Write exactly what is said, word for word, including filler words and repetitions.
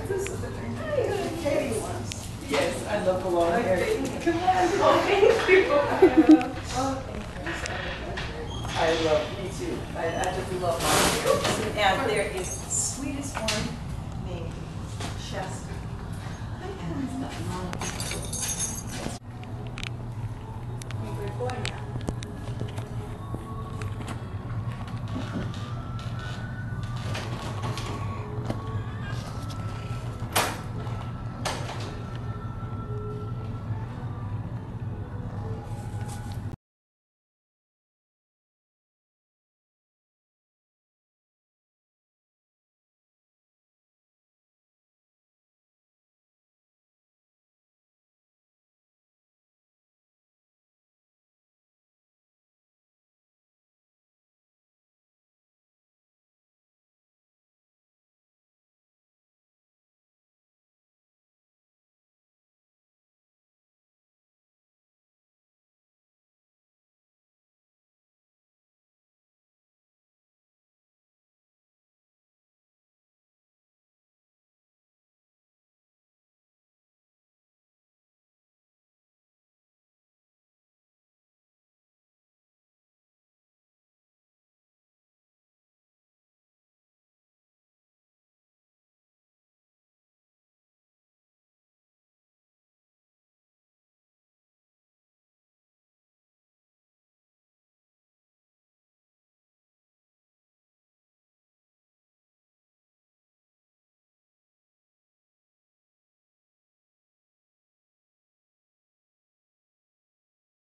This is the thing. Katie wants. Yes, I love the long hair. Come on. Oh, thank you. Oh, thank you. I love, me too. I, I just love long hair. And there is the sweetest one named Shasta. And it's got long